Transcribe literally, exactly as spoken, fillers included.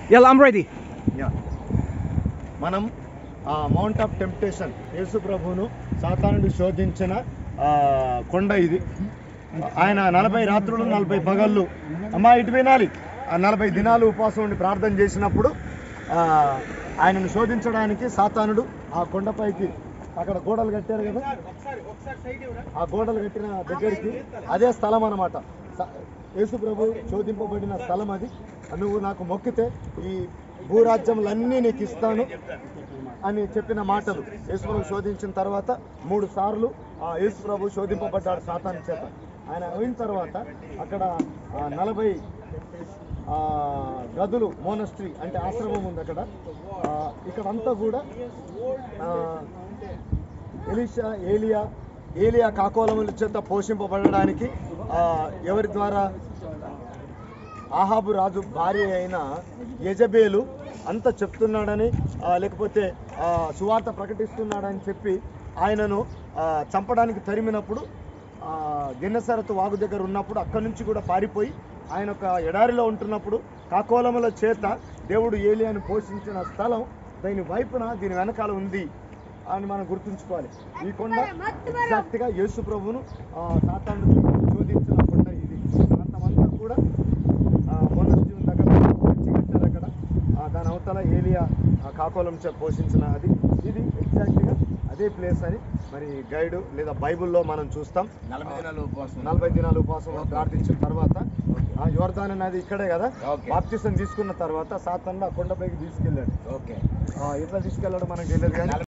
Yeah, I'm ready. Yeah. మనం mount of temptation Yesu ప్రభువును సాతానుడు శోధించిన కొండ ఇది. ఆయన నలభై రాత్రులు నలభై పగళ్ళు అమ్మా ఇటు వినాలి ఆ నలభై దినాలు ఉపవాసం ఉండి ప్రార్థన చేసినప్పుడు ఆయనను శోధించడానికి సాతానుడు ఆ కొండపైకి అక్కడ గోడలు కట్టారు కదా, ఆ గోడలు కట్టిన దగ్గరికి అదే స్థలం అన్నమాట. యేసు ప్రభు శోధింపబడిన స్థలం అది. నువ్వు నాకు మొక్కితే ఈ భూరాజ్యములన్నీ నీకు ఇస్తాను అని చెప్పిన మాటలు. యేసు ప్రభు శోధించిన తర్వాత మూడు సార్లు ఆ యేసు ప్రభు శోధింపబడ్డాడు సాతాను చేత. ఆయన అయిన తర్వాత అక్కడ నలభై గదులు మోనస్ట్రీ అంటే ఆశ్రమం ఉంది అక్కడ. ఇక్కడంతా కూడా ఎలీషా ఏలియా ఏలియా కాకోలముల చేత పోషింపబడడానికి ఎవరి ద్వారా ఆహాబు రాజు భార్య అయిన యెజబేలు అంత చెప్తున్నాడని లేకపోతే సువార్త ప్రకటిస్తున్నాడని చెప్పి ఆయనను చంపడానికి తరిమినప్పుడు గెన్నెసరతు వాగు దగ్గర ఉన్నప్పుడు అక్కడి నుంచి కూడా పారిపోయి ఆయన ఒక ఎడారిలో ఉంటున్నప్పుడు కాకోలముల చేత దేవుడు ఏలియాను పోషించిన స్థలం దీని వైపున దీని వెనకాల ఉంది అని మనం గుర్తుంచుకోవాలి. ఈ కొండ ఎగ్జాక్ట్గా యేసు ప్రభువును సాతాను శోధించిన కొండ ఇది. ప్రాంతమంతా కూడా మోనస్ట్రీ దగ్గర కట్టారు అక్కడ. దాని అవతల ఏలియా కాకోలం చే పోషించిన అది ఇది ఎగ్జాక్ట్గా అదే ప్లేస్ అని మరి గైడు లేదా బైబుల్లో మనం చూస్తాం. నలభై దినాలు ఉపవాసం నలభై దినాలు ఉపవాసం ప్రార్థించిన తర్వాత యోర్దాను నది ఇక్కడే కదా, బాప్తిసం తీసుకున్న తర్వాత సాతాను ఆ కొండపైకి తీసుకెళ్ళాడు. ఓకే ఎట్లా తీసుకెళ్ళాడు మనకు తెలియదు కానీ